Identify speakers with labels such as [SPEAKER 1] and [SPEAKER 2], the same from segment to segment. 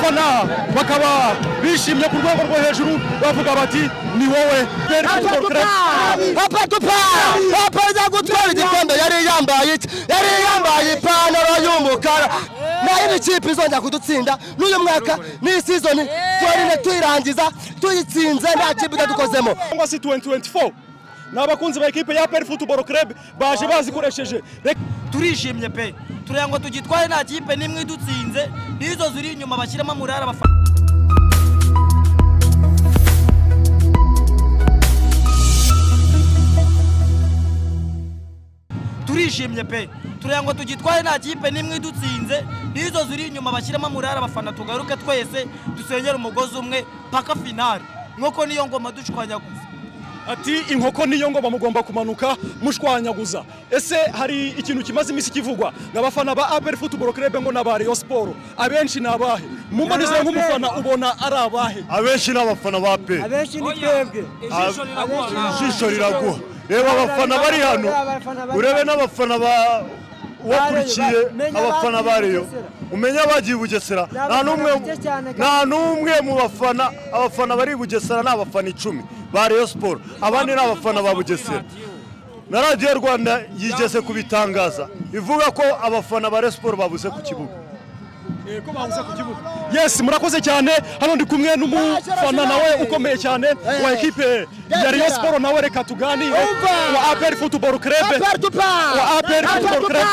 [SPEAKER 1] abafana bakaba bishimye ku rwego rwo hejuru bavuga bati ni wowe
[SPEAKER 2] papa za gutwara igikombe yari yambaye ipantaro y'umukara nayo ikipe izongera kudutsinda n'uyu mwaka ni season twarine tuyirangiza tuyitsinze nta kipe itadukozemo
[SPEAKER 1] cyangwa se 2024 n'abakunzi ba equipe ya APR Football Club baje bazikoresheje
[SPEAKER 3] turishimye pe turengo tugitwaye nta kipe nimwe idutsinze nizo ziri inyuma bashyiramo murara abafana turishimye pe turengo tugitwaye nta kipe nimwe idutsinze nizo ziri inyuma bashyiramo murara abafana tugaruke twese dusenyera umugozi umwe paka finale nkoko niyo ngoma dushwanyaguza
[SPEAKER 1] ati inkoko niyo ngoma mugomba kumanuka mushwanyaguza. Ese hari ikintu kimaze imisi kivugwa n'abafana ba APR Football Club ngo na ba Rayon Sport abenshi nabahe mumbonize nk'umufana ubona ari abahe?
[SPEAKER 4] Abenshi n'abafana ba APR,
[SPEAKER 2] abenshi ni twebwe
[SPEAKER 4] ijisho riraguha. Reba abafana bari hano urebe n'abafana ba wakurikiye abafana ba Rayon umenya bagiye Bugesera nta numwe mu bafana abafana bari Bugesera n'abafana 10 ba Rayon Sport abandi n'abafana ba Bugesera. Na Radio Rwanda yigeze kubitangaza ivuga ko abafana ba Rayon Sport babuze ku kibuga.
[SPEAKER 1] Yes, murakoze cyane. Hano ndi kumwe n'umufana nawe ukomeye cyane wa equipe ya Rayon Sport nawe reka tuganire wa APR Football Club wa APR Football Club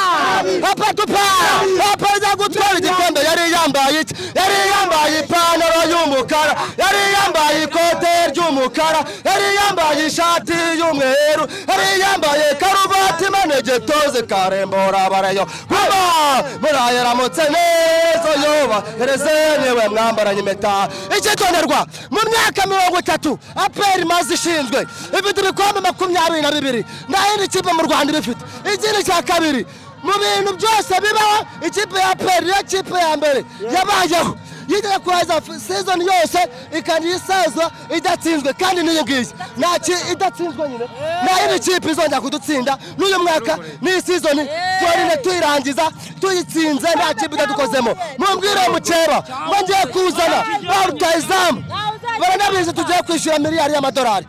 [SPEAKER 2] papa za gutwara igikombe yari yambaye ipantaro y'umukara yari yambaye ikote ry'umukara yari yambaye ishati y'umweru yari yambaye karuvati manege toze karembora barayo murayeramutse neza yoba herezenewe mwambaranye impeta ikitonderwa mu myaka 30 APR maze ishinzwe ifite ibikombe 22 n'ayindi kipe mu Rwanda ifite ikindi cya kabiri mu bintu byose bibaho ikipe ya APR ya kipe ya mbere yabayeho yigeze kuza season yose ikanyisazwa idatsinzwe kandi niyo ngiye naki idatsinzwe nyine nayo ikipe izongera kudutsinda n'uyu mwaka ni season twarine tuyirangiza tuyitsinze nta kipe itadukozemo mumbwire mukeba ngiye kuzana barutayizamu baranabize tugiye kwishyura miliyoni y'amadolari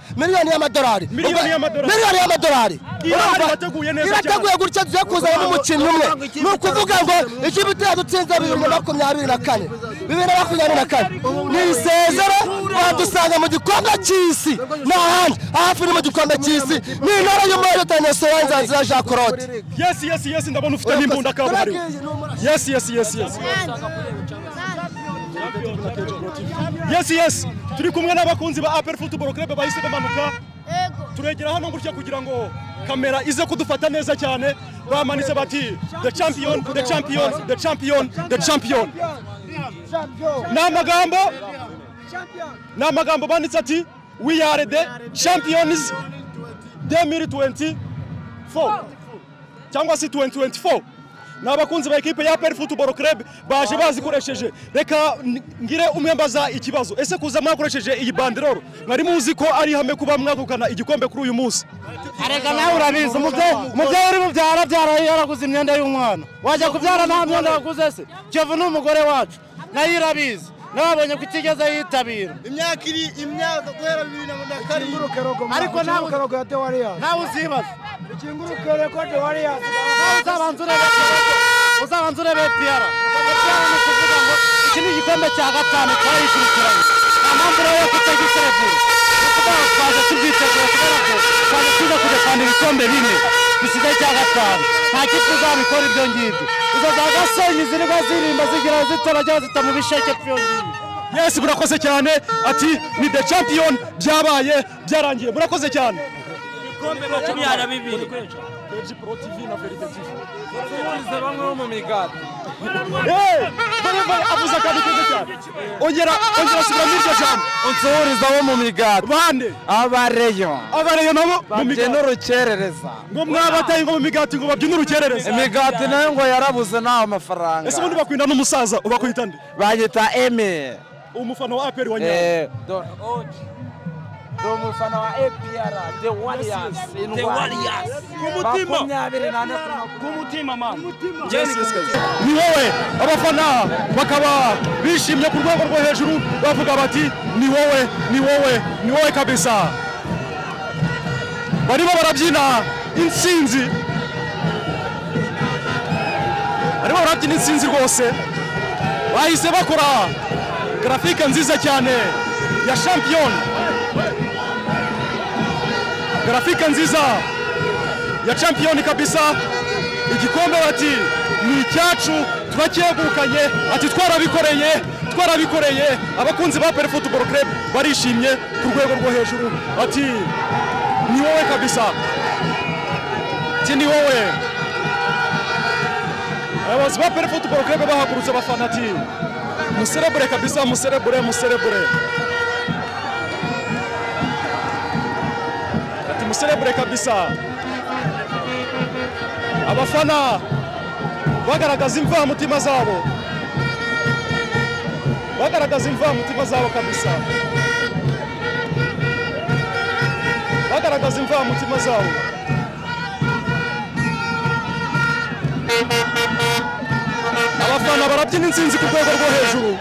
[SPEAKER 2] irateguye gutya tugiye kuzana n'umukinnyi umwe ni ukuvuga ngo ikipe itadutsinze 2024 ni isezera badusanga mu gikombe cy'isi n'ahandi hafi ni mu gikombe cy'isi ni intara y'umuriro Tanyasowa Nzanzira Jean Claude.
[SPEAKER 1] Yes ndabona ufite n'imbunda kabuhariwe. Yes turi kumwe n'abakunzi ba APR Football Club bahise bamanuka turegera hano gutya kugira ngo kamera ize kudufata neza cyane bamanitse bati the champion n'amagambo banditse ati we are the champions 2024 cyangwa se 2024 n'abakunzi ba equipe ya APR Football Club baje bazikoresheje. Reka ngire umwembaza ikibazo, ese kuza mwakoresheje iyi banderole mwari muzi ko ari hame kuba mwagukana igikombe kuri uyu munsi?
[SPEAKER 5] Arega nawe urabizi umubyeyi uri mubyara yaraguze imyenda y'umwana wajya kubyara nta myenda waguze se Kiyovu n'umugore wacu nayo irabizi nabonye ko itigeze yitabira
[SPEAKER 4] Imyaka guhera 2007
[SPEAKER 5] ariko nawe uzibaza
[SPEAKER 2] ikingurukere ko de wariya
[SPEAKER 5] uzabanza urebe PR kuvuga ngo iki ni igikombe cya gatanu twayishurikiranye amambura yo kutagiserebura twaje tubitegura kubera ko tuza kudefanda ibikombe bine bisigaye cya gatanu nta kipe uzabikora ibyo ngibyo izo za Gasenyi ziriba zirimba zigira zitorajya zita mu bisheke byongibyo.
[SPEAKER 1] Yes, murakoze cyane ati ni the champion byabaye byarangiye murakoze cyane.
[SPEAKER 3] Kombe 12
[SPEAKER 1] Pro TV na Verite TV.
[SPEAKER 3] bamwe mu migati.
[SPEAKER 1] Avuza kandi kuze cyane. Ongera subira muri iryo jambo.
[SPEAKER 3] Unsuriza wo mu migati.
[SPEAKER 1] Bande
[SPEAKER 3] abareyo
[SPEAKER 1] nabo mu migati
[SPEAKER 3] n'urukerereza.
[SPEAKER 1] Ngo mwabataye ngo mu migati ngo babyine urukerereza.
[SPEAKER 3] Imigati nayo ngo yarabuze naho amafaranga.
[SPEAKER 1] Ese ubundi bakwinda n'umusaza ubakwita nde?
[SPEAKER 3] Bagita Eme.
[SPEAKER 1] Umufana wa APR wa nyawo.
[SPEAKER 6] ndi umufana wa APR The Warriors
[SPEAKER 5] ku mutima mama
[SPEAKER 1] ni wowe abafana bakaba bishimye ku rwego rwo hejuru bavuga bati ni wowe kabisa barimo barabyina intsinzi rwose bahise bakora grafike nziza cyane ya champion grafike nziza ya champion kabisa igikombe bati ni icyacu turacyegukanye ati twarabikoreye abakunzi ba APR Football Club barishimye ku rwego rwo hejuru ati ni wowe kabisa ni wowe abayobozi ba APR Football Club bahagurutse abafana ati muserebure kabisa muserebure ati muserebure kabisa abafana bagaragaza imvamutima zabo kabisa abafana barabyina intsinzi ku rwego rwo hejuru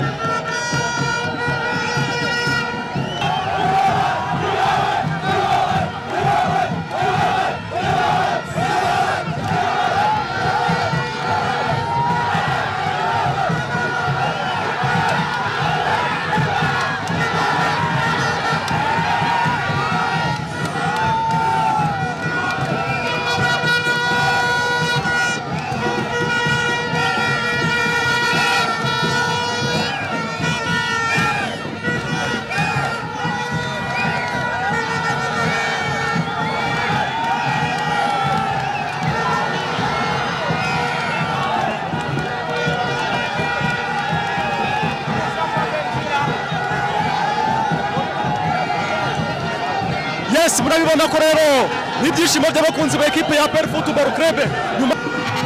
[SPEAKER 1] murabibona ko rero n'ibyishimo by'abakunzi ba ekipe ya APR Football Club nyuma